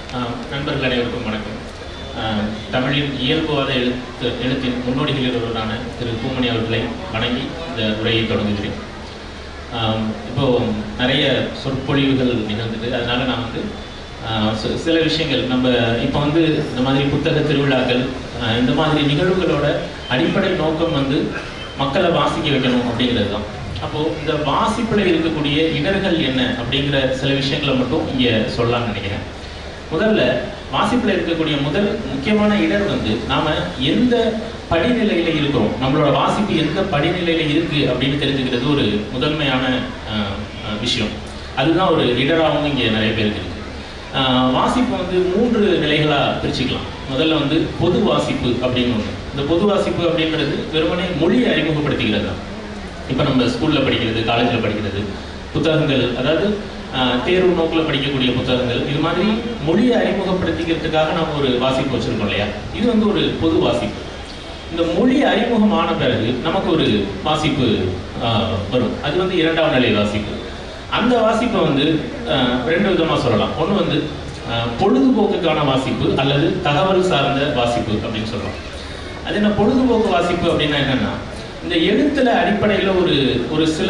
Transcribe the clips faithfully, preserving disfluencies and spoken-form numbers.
நண்பர்கள் அனைவருக்கும் வணக்கம். தமிழின் இயல்புவாத எழுத்து எழுத்தின் முன்னோடிகளில் ஒருவரான திரு பூமணி அவர்களை வணங்கி இந்த உரையை தொடங்குகிறேன். இப்போ நிறைய சொற்பொழிவுகள் நிகழ்ந்தது. அதனால நான் வந்து சில விஷயங்கள் நம்ம இப்போ வந்து இந்த மாதிரி புத்தக திருவிழாக்கள் இந்த மாதிரி நிகழ்வுகளோட அடிப்படை நோக்கம் வந்து மக்களை வாசிக்க வைக்கணும் அப்படிங்கிறது தான். அப்போது இந்த வாசிப்பில் இருக்கக்கூடிய இடர்கள் என்ன அப்படிங்கிற சில விஷயங்களை மட்டும் இங்கே சொல்லலாம்னு நினைக்கிறேன். முதல்ல வாசிப்பில் இருக்கக்கூடிய முதல் முக்கியமான இடர் வந்து நாம் எந்த படிநிலையில் இருக்கிறோம், நம்மளோட வாசிப்பு எந்த படிநிலையில் இருக்குது அப்படின்னு தெரிஞ்சுக்கிறது ஒரு முதன்மையான விஷயம். அதுதான் ஒரு இடராகவும் இங்கே நிறைய பேருக்கு இருக்குது. வாசிப்பு வந்து மூன்று நிலைகளாக பிரிச்சுக்கலாம். முதல்ல வந்து பொது வாசிப்பு அப்படின்னு ஒன்று. இந்த பொது வாசிப்பு அப்படின்றது வெறுமனே மொழியை அறிமுகப்படுத்திக்கிறது தான். இப்போ நம்ம ஸ்கூலில் படிக்கிறது, காலேஜில் படிக்கிறது, புத்தகங்கள், அதாவது தேர்வு நோக்கில் படிக்கக்கூடிய புத்தகங்கள், இது மாதிரி மொழியை அறிமுகப்படுத்திக்கிறதுக்காக நம்ம ஒரு வாசிப்பு வச்சுருக்கோம் இல்லையா? இது வந்து ஒரு பொது வாசிப்பு. இந்த மொழி அறிமுகமான பிறகு நமக்கு ஒரு வாசிப்பு வரும். அது வந்து இரண்டாம் நிலை வாசிப்பு. அந்த வாசிப்பை வந்து ரெண்டு விதமாக சொல்லலாம். ஒன்று வந்து பொழுதுபோக்குக்கான வாசிப்பு அல்லது தகவல் சார்ந்த வாசிப்பு அப்படின்னு சொல்லலாம். அது என்ன பொழுதுபோக்கு வாசிப்பு அப்படின்னா என்னென்னா, இந்த எழுத்துல அடிப்படையில் ஒரு ஒரு சில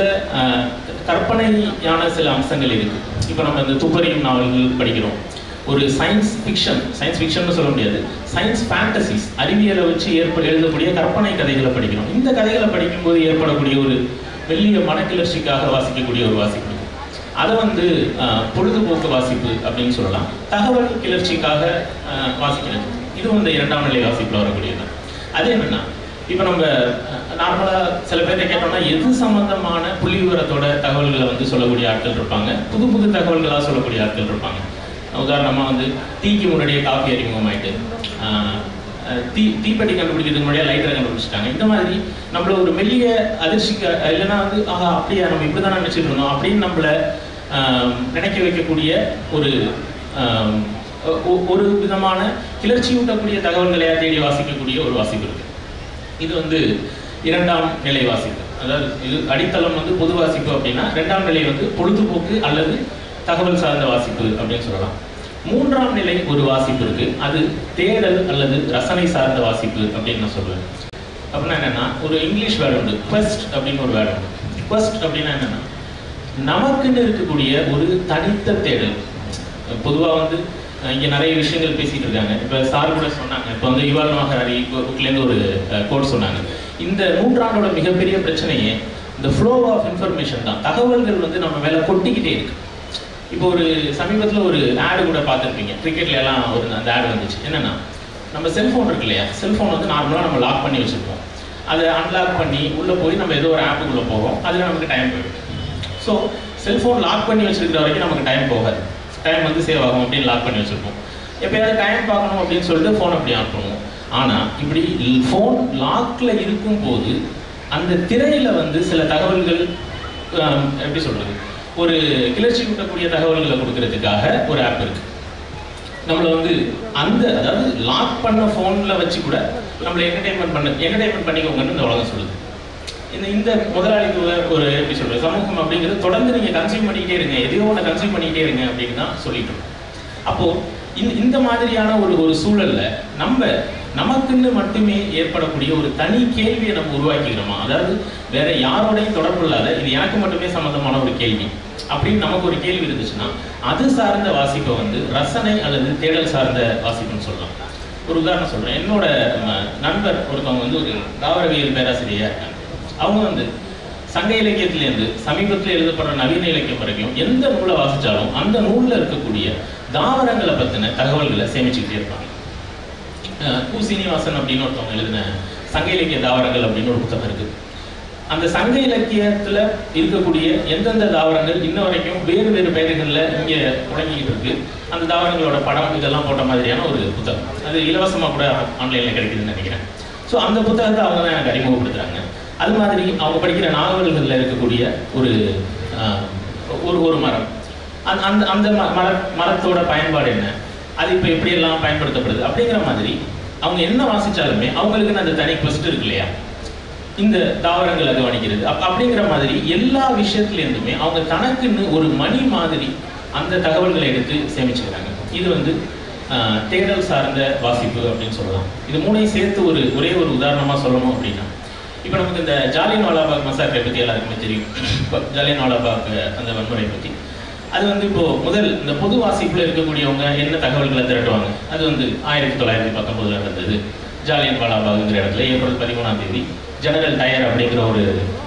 கற்பனையான சில அம்சங்கள் இருக்குது. இப்போ நம்ம இந்த துப்பறியும் நாவல்கள் படிக்கிறோம். ஒரு சயின்ஸ் ஃபிக்ஷன், சயின்ஸ் ஃபிக்ஷன் சொல்ல முடியாது, சயின்ஸ் ஃபேண்டசிஸ், அறிவியலை வச்சு ஏற்ப எழுதக்கூடிய கற்பனை கதைகளை படிக்கிறோம். இந்த கதைகளை படிக்கும்போது ஏற்படக்கூடிய ஒரு மெல்லிய மனக்கிளர்ச்சிக்காக வாசிக்கக்கூடிய ஒரு வாசிப்பு, அதை வந்து பொழுதுபோக்கு வாசிப்பு அப்படின்னு சொல்லலாம். தகவல் கிளர்ச்சிக்காக வாசிக்கிறது, இது வந்து இரண்டாம் நிலை வாசிப்பில் வரக்கூடியது. அது என்னென்னா, இப்போ நம்ம நார்மலாக சில பேர்ட்ட கேட்டோம்னா எது சம்மந்தமான புள்ளி விவரத்தோட தகவல்களை வந்து சொல்லக்கூடிய ஆட்கள் இருப்பாங்க, புது புது தகவல்களாக சொல்லக்கூடிய ஆட்கள் இருப்பாங்க. உதாரணமாக வந்து தீக்கு முன்னாடியே காஃபி அறிமுகமாயிட்டு, தீ தீப்பெட்டி கண்டுபிடிக்கிறதுக்கு முன்னாடியே லைட்டரை கண்டுபிடிச்சிட்டாங்க. இந்த மாதிரி நம்மள ஒரு மெல்லிய அதிர்ச்சிக்க இல்லைன்னா வந்து ஆஹா அப்படியா நம்ம இப்படி தானே நினச்சிட்டு இருந்தோம் அப்படின்னு நம்மளை நினைக்க வைக்கக்கூடிய ஒரு ஒரு விதமான கிளர்ச்சியூட்டக்கூடிய தகவல்களையா தேடி வாசிக்கக்கூடிய ஒரு வாசிப்பு இருக்குது. இது வந்து இரண்டாம் நிலை வாசிப்பு. அதாவது இது அடித்தளம் வந்து பொது வாசிப்பு அப்படின்னா, ரெண்டாம் நிலை வந்து பொழுதுபோக்கு அல்லது தகவல் சார்ந்த வாசிப்பு அப்படின்னு சொல்லலாம். மூன்றாம் நிலை ஒரு வாசிப்பு இருக்கு, அது தேடல் அல்லது ரசனை சார்ந்த வாசிப்பு அப்படின்னு நான் சொல்லுவேன். அப்படின்னா என்னன்னா, ஒரு இங்கிலீஷ் வேர்டு உண்டு, குவெஸ்ட் அப்படின்னு ஒரு வேர்டு உண்டு. குவெஸ்ட் அப்படின்னா என்னன்னா, நமக்குன்னு இருக்கக்கூடிய ஒரு தனித்த தேடல். பொதுவாக வந்து இங்கே நிறைய விஷயங்கள் பேசிகிட்டு இருக்காங்க. இப்போ சார் கூட சொன்னாங்க, இப்போ வந்து யுவால் நோஹா ஹராரி புக்லேருந்து ஒரு கோட் சொன்னாங்க. இந்த நூற்றாண்டோட மிகப்பெரிய பிரச்சனையே இந்த ஃப்ளோ ஆஃப் இன்ஃபர்மேஷன் தான். தகவல்கள் வந்து நம்ம மேலே கொட்டிக்கிட்டே இருக்கு. இப்போ ஒரு சமீபத்தில் ஒரு ஆடு கூட பார்த்துருப்பீங்க, கிரிக்கெட்ல எல்லாம் ஒரு அந்த ஆடு வந்துச்சு. என்னென்னா, நம்ம செல்ஃபோன் இருக்கு இல்லையா, செல்ஃபோன் வந்து நார்மலாக நம்ம லாக் பண்ணி வச்சுருப்போம். அதை அன்லாக் பண்ணி உள்ளே போய் நம்ம ஏதோ ஒரு ஆப்புக்குள்ளே போகிறோம், அதில் நமக்கு டைம் போயிடும். ஸோ செல்ஃபோன் லாக் பண்ணி வச்சுருக்கிற வரைக்கும் நமக்கு டைம் போகாது, டைம் வந்து சேவ் ஆகும் அப்படின்னு லாக் பண்ணி வச்சுருப்போம். எப்போயாவது டைம் பார்க்கணும் அப்படின்னு சொல்லிட்டு ஃபோன் அப்படி ஆன் பண்ணுவோம். ஆனால் இப்படி ஃபோன் லாக்கில் இருக்கும்போது அந்த திரையில் வந்து சில தகவல்கள், எப்படி சொல்கிறது, ஒரு கிளர்ச்சி கூட்டக்கூடிய தகவல்களை கொடுக்கறதுக்காக ஒரு ஆப் இருக்குது. நம்மளை வந்து அந்த அதாவது லாக் பண்ண ஃபோனில் வச்சு கூட நம்மளை என்டர்டெயின்மெண்ட் பண்ண என்டர்டெயின்மெண்ட் பண்ணிக்கோங்கன்னு இந்த உலகம் சொல்லுது. இந்த இந்த முதலாளித்துவ ஒரு எப்படி சொல்கிறது சமூகம் அப்படிங்கிறது தொடர்ந்து நீங்கள் கன்சியூம் பண்ணிக்கிட்டே இருங்க, எதையோ ஒன்று கன்சியூம் பண்ணிக்கிட்டே இருங்க அப்படின்னு தான் சொல்லிட்டு இருக்கோம். அப்போது இந்த இந்த மாதிரியான ஒரு ஒரு சூழலில் நம்ம நமக்குன்னு மட்டுமே ஏற்படக்கூடிய ஒரு தனி கேள்வியை நம்ம உருவாக்கிக்கிறோமா, அதாவது வேற யாரோடையும் தொடர்பு இல்லாத இது எனக்கு மட்டுமே சம்மந்தமான ஒரு கேள்வி அப்படின்னு நமக்கு ஒரு கேள்வி இருந்துச்சுன்னா, அது சார்ந்த வாசிப்பை வந்து ரசனை அல்லது தேடல் சார்ந்த வாசிப்புன்னு சொல்லலாம். ஒரு உதாரணம் சொல்கிறேன். என்னோட நண்பர் ஒருத்தவங்க வந்து ஒரு தாவரவியல் பேராசிரியராக இருக்காங்க. அவங்க வந்து சங்க இலக்கியத்திலேருந்து சமீபத்தில் எழுதப்படுற நவீன இலக்கியம் வரைக்கும் எந்த நூலை வாசித்தாலும் அந்த நூலில் இருக்கக்கூடிய தாவரங்களை பற்றின தகவல்களை சேமிச்சுக்கிட்டே இருப்பாங்க. கு சீனிவாசன் அப்படின்னு ஒருத்தவங்க எழுதின சங்க இலக்கிய தாவரங்கள் அப்படின்னு ஒரு புத்தகம் இருக்குது. அந்த சங்க இலக்கியத்தில் இருக்கக்கூடிய எந்தெந்த தாவரங்கள் இன்ன வரைக்கும் வேறு வேறு பெயர்களில் இங்கே முழங்கிக்கிட்டு இருக்கு, அந்த தாவரங்களோட படம் இதெல்லாம் போட்ட மாதிரியான ஒரு புத்தகம். அது இலவசமாக கூட ஆன்லைனில் கிடைக்குதுன்னு நினைக்கிறேன். ஸோ அந்த புத்தகத்தை அவங்க தான் எனக்கு அறிமுகப்படுத்துகிறாங்க. அது மாதிரி அவங்க படிக்கிற நாவல்களில் இருக்கக்கூடிய ஒரு ஒரு ஒரு மரம், அந் அந்த அந்த மர மரத்தோட பயன்பாடு என்ன, அது இப்போ எப்படியெல்லாம் பயன்படுத்தப்படுது அப்படிங்கிற மாதிரி அவங்க என்ன வாசித்தாலுமே அவங்களுக்குன்னு அந்த தனி குவெஸ்ட் இருக்கு இல்லையா, இந்த தாவரங்களை கவனிக்கிறது அப் அப்படிங்கிற மாதிரி எல்லா விஷயத்துலேருந்துமே அவங்க தனக்குன்னு ஒரு மணி மாதிரி அந்த தகவல்களை எடுத்து சேமிச்சுக்கிறாங்க. இது வந்து தேடல் சார்ந்த வாசிப்பு அப்படின்னு சொல்லலாம். இது மூணையும் சேர்த்து ஒரு ஒரே ஒரு உதாரணமாக சொல்லணும் அப்படின்னா, இப்போ நமக்கு இந்த ஜாலியன்வாலாபாக் மசாக்கரை பற்றி எல்லாருக்குமே தெரியும். இப்போ ஜாலியன்வாலாபாக் அந்த வன்முறை பற்றி அது வந்து இப்போது முதல் இந்த பொது வாசிப்பில் இருக்கக்கூடியவங்க என்ன தகவல்களை திரட்டுவாங்க. அது வந்து ஆயிரத்தி தொள்ளாயிரத்தி பத்தொம்போதில் நடந்தது. ஜாலியன்வாலாபாக்ங்கிற இடத்துல ஏப்ரல் பதிமூணாம் தேதி ஜெனரல் டயர் அப்படிங்கிற ஒரு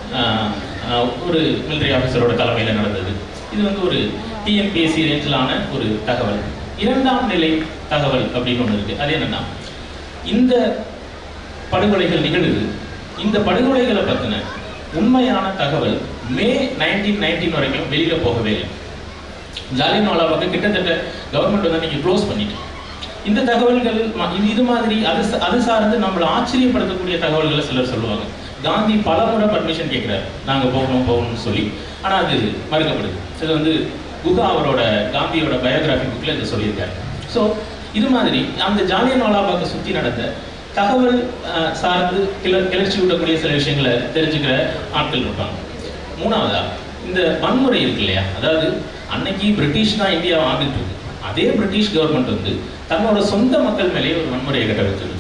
ஒரு மிலிட்ரி ஆஃபீஸரோட தலைமையில் நடந்தது. இது வந்து ஒரு டிஎன்பிஎஸ்சி ரேஞ்சிலான ஒரு தகவல். இரண்டாம் நிலை தகவல் அப்படின்னு ஒன்று இருக்குது. அது என்னென்னா, இந்த படுகொலைகள் நிகழுது, இந்த படுகொலைகளை பற்றின உண்மையான தகவல் மே நைன்டீன் நைன்டீன் வரைக்கும் வெளியில் போகவே இல்லை. ஜாலியன்வாலாபாக் கிட்டத்தட்ட கவர்மெண்ட் வந்து நீங்கள் க்ளோஸ் பண்ணிட்டு இந்த தகவல்கள் இது மாதிரி அது அது சார்ந்து நம்மளை ஆச்சரியப்படுத்தக்கூடிய தகவல்களை சிலர் சொல்லுவாங்க. காந்தி பல முறை பர்மிஷன் கேட்குறாரு, நாங்கள் போகணும் போகணும்னு சொல்லி, ஆனால் அது மறுக்கப்படுது. இது வந்து குகா அவரோட காந்தியோட பயோகிராஃபி புக்கில் இதை சொல்லியிருக்காரு. ஸோ இது மாதிரி அந்த ஜாலியன்வாலாபாக்கை சுற்றி நடந்த தகவல் சார்ந்து கிளர் கிளர்ச்சி விடக்கூடிய சில விஷயங்களை தெரிஞ்சுக்கிற ஆட்கள் இருப்பாங்க. மூணாவதா இந்த வன்முறை இருக்கு இல்லையா, அதாவது அன்னைக்கு பிரிட்டிஷ் தான் இந்தியாவை ஆண்டுட்டு இருக்கு. அதே பிரிட்டிஷ் கவர்மெண்ட் வந்து தன்னோட சொந்த மக்கள் மேலேயே ஒரு வன்முறையை கட்டவிழ்த்துது.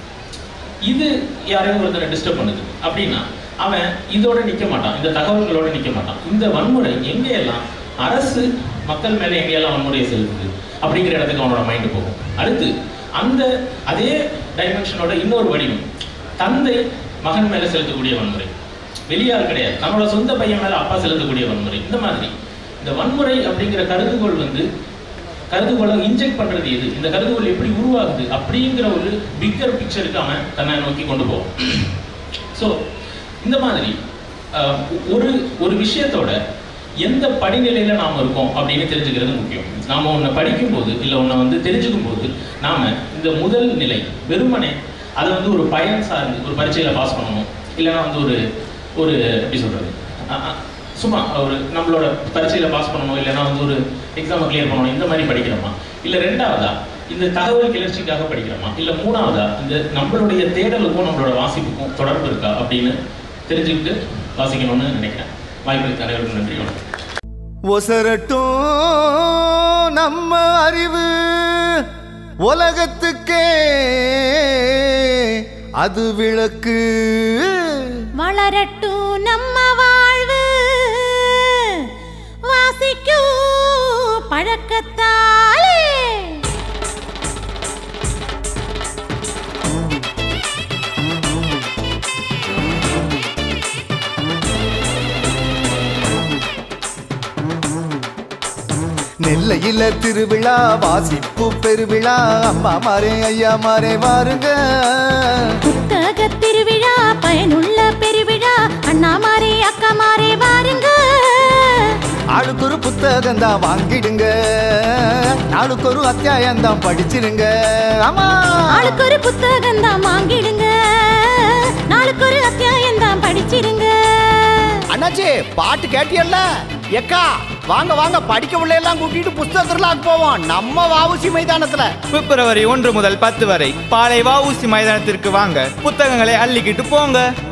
இது யாரையும் ஒருத்தரை டிஸ்டர்ப் பண்ணுது அப்படின்னா அவன் இதோட நிற்க மாட்டான், இந்த தகவல்களோட நிற்க மாட்டான். இந்த வன்முறை எங்கேயெல்லாம் அரசு மக்கள் மேலே எங்கேயெல்லாம் வன்முறையை செலுத்துது அப்படிங்கிற இடத்துக்கு அவனோட மைண்டு போகும். அடுத்து அந்த அதே டைமென்ஷனோட இன்னொரு வடிவம் தந்தை மகன் மேலே செலுத்தக்கூடிய வன்முறை. வெளியால் கிடையாது, தன்னோட சொந்த பையன் மேலே அப்பா செலுத்தக்கூடிய வன்முறை. இந்த மாதிரி இந்த வன்முறை அப்படிங்கிற கருதுகோள் வந்து கருதுகோளை இன்ஜெக்ட் பண்ணுறது எது, இந்த கருதுகோள் எப்படி உருவாகுது அப்படிங்கிற ஒரு பிக்கர் பிக்சருக்கு அவன் தன்னை நோக்கி கொண்டு போவான். ஸோ இந்த மாதிரி ஒரு ஒரு விஷயத்தோட எந்த படிநிலையில் நாம் இருக்கோம் அப்படின்னு தெரிஞ்சுக்கிறது முக்கியம். நாம் ஒன்றை படிக்கும்போது இல்லை ஒன்றை வந்து தெரிஞ்சுக்கும் போது நாம் இந்த முதல் நிலை வெறுமனே அதை வந்து ஒரு பயன் சார்ந்து ஒரு பரீட்சையில் பாஸ் பண்ணணும், இல்லைன்னா வந்து ஒரு ஒரு எப்படி சொல்கிறது சும்மா ஒரு நம்மளோட பரீட்சையில் பாஸ் பண்ணணும், இல்லைன்னா வந்து ஒரு எக்ஸாமை கிளியர் பண்ணணும், இந்த மாதிரி படிக்கிறோமா, இல்லை ரெண்டாவதா இந்த தகவல் கிளர்ச்சிக்காக படிக்கிறோமா, இல்லை மூணாவதா இந்த நம்மளுடைய தேடலுக்கும் நம்மளோட வாசிப்புக்கும் தொடர்பு இருக்கா அப்படின்னு தெரிஞ்சுக்கிட்டு வாசிக்கணும்னு நினைக்கிறேன். வாய்ப்புக்கு அனைவருக்கும் நன்றி. வணக்கம். ஒசரட்டும் நம்ம அறிவு உலகத்துக்கே அது விளக்கு, வளரட்டும் நம்ம வாழ்வு வாசிக்கும் பழக்கத்தாலே. நெல்லையில திருவிழா வாசிப்பு பெருவிழா, அம்மா மாரே ஐயா மாரே வாருங்க. புத்தக திருவிழா பயனுள்ள பெருவிழா, அண்ணா மாரே அக்கா மாரே வாருங்க. ஆளுக்கு ஒரு புத்தகம் தான் வாங்கிடுங்க, நாளுக்கு ஒரு அத்தியாயம் தான் படிச்சிருங்க. ஆமா, ஆளுக்கு ஒரு புத்தகம் தான் வாங்கிடுங்க, நாளுக்கு ஒரு அத்தியாயம் தான் படிச்சிருங்க. அண்ணாச்சி பாட்டு கேட்டியல்ல? எக்கா வாங்க வாங்க, படிக்க உள்ள எல்லாம் கூட்டிட்டு புஸ்தக திருவிழாக்கு போவோம் நம்ம வஉசி மைதானத்துல. பிப்ரவரி ஒன்று முதல் பத்து வரை பாளை வஉசி மைதானத்திற்கு வாங்க, புத்தகங்களை அள்ளிக்கிட்டு போங்க.